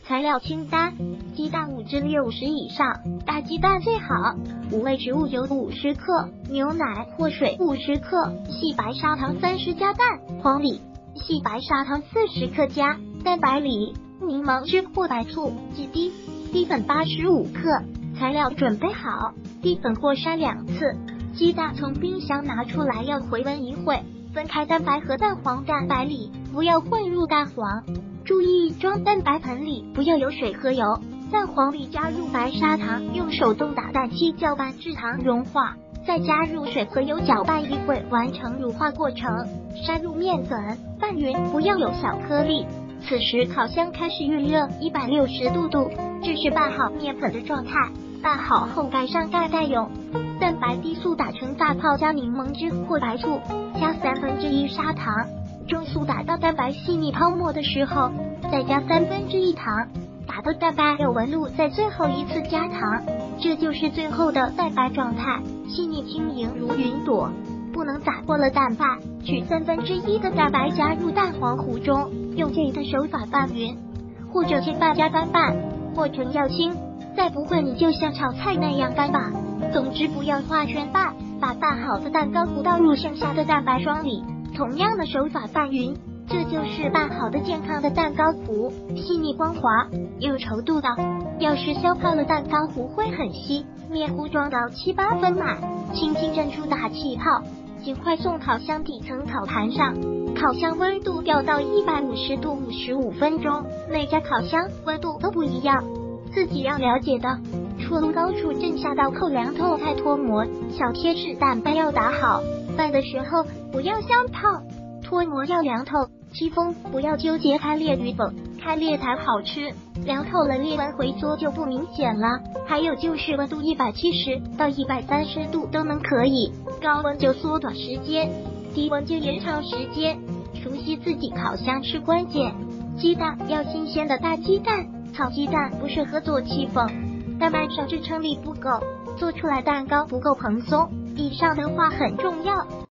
材料清单：鸡蛋5至60以上，大鸡蛋最好。五味植物油50克，牛奶或水50克，细白砂糖30加蛋黄梨，细白砂糖40克加蛋白里，柠檬汁或白醋几滴，低粉85克。材料准备好，低粉过筛2次。鸡蛋从冰箱拿出来要回温一会，分开蛋白和蛋黄蛋白里，不要混入蛋黄。注意装蛋白盆里不要有水和油，蛋黄里加入白砂糖，用手动打蛋器搅拌至糖融化，再加入水和油搅拌一会，完成乳化过程。筛入面粉，拌匀，不要有小颗粒。此时烤箱开始预热160度，这是拌好面粉的状态。拌好后盖上盖带用蛋白低速打成大泡，加柠檬汁或白醋，加1/3砂糖，中速打到蛋白细腻泡沫的时候，再加1/3糖，打到蛋白有纹路，在最后一次加糖，这就是最后的蛋白状态，细腻轻盈如云朵。不能打过了蛋白，取1/3的蛋白加入蛋黄糊中，用这的手法拌匀，或者先拌加翻拌，过程要轻。再不会你就像炒菜那样干吧。总之不要画圈拌，把拌好的蛋糕糊倒入剩下的蛋白霜里，同样的手法拌匀，这就是拌好的健康的蛋糕糊，细腻光滑，有稠度的。要是消泡了，蛋糕糊会很稀。面糊装到7、8分满，轻轻震出大气泡，尽快送烤箱底层烤盘上。烤箱温度调到150度55分钟，每家烤箱温度都不一样，自己要了解的。出炉高处震下到扣凉透再脱模。小贴士：蛋白要打好，拌的时候不要相泡，脱模要凉透。戚风不要纠结开裂与否，开裂才好吃，凉透了裂纹回缩就不明显了。还有就是温度170到130度都能可以，高温就缩短时间，低温就延长时间。熟悉自己烤箱是关键。鸡蛋要新鲜的大鸡蛋，炒鸡蛋不适合做戚风，蛋白少，支撑力不够，做出来蛋糕不够蓬松。以上的话很重要。